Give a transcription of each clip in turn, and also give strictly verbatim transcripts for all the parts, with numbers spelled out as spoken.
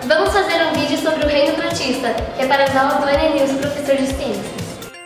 Vamos fazer um vídeo sobre o reino protista, que é para as aulas do Enem News, professor de ciências.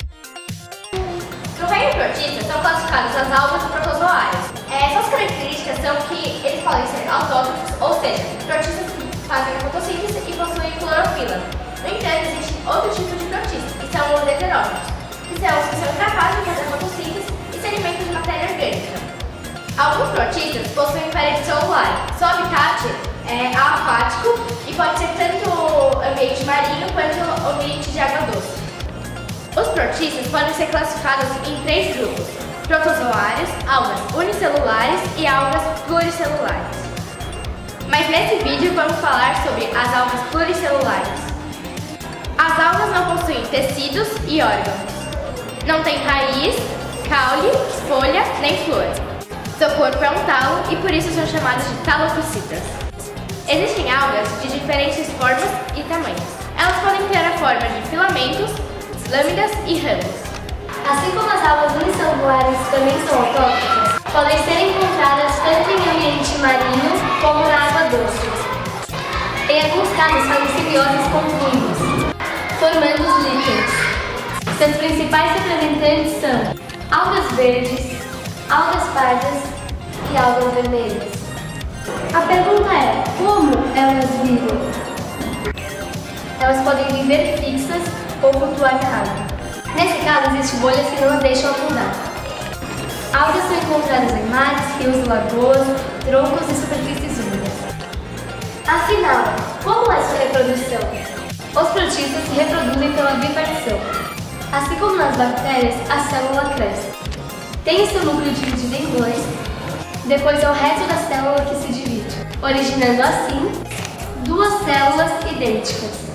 No reino protista são classificadas as algas protozoárias. É, suas características são que eles podem ser autótrofos, ou seja, protistas que fazem a fotossíntese e possuem clorofila. No entanto, existe outro tipo de protistas, que são os heterótrofos, que são os que são incapazes de fazer a fotossíntese e se alimentam de matéria orgânica. Alguns protistas possuem parede celular. Seu habitat é aquático e pode ser tanto ambiente marinho quanto ambiente de água doce. Os protistas podem ser classificados em três grupos: protozoários, algas unicelulares e algas pluricelulares. Mas nesse vídeo vamos falar sobre as algas pluricelulares. As algas não possuem tecidos e órgãos. Não tem raiz, caule, folha nem flor. Seu corpo é um talo e por isso são chamadas de talopicitas. Existem algas de diferentes formas e tamanhos. Elas podem ter a forma de filamentos, lâminas e ramos. Assim como as algas unicelulares também são autótrofas, podem ser encontradas tanto em ambiente marinho como na água doce. Em alguns casos fazem simbioses com fungos, formando os líquenos. Seus principais representantes são algas verdes, algas pardas e algas vermelhas. A pergunta é, como elas vivem? Elas podem viver fixas ou flutuar na água. Nesse caso, existem bolhas que não as deixam afundar. Algas são encontradas em mares, rios, lagoas, troncos e superfícies úmidas. Afinal, como é sua reprodução? Os protistas se reproduzem pela bipartição. Assim como nas bactérias, a célula cresce. Tem seu núcleo dividido em dois, depois é o resto da célula que se divide, originando assim duas células idênticas.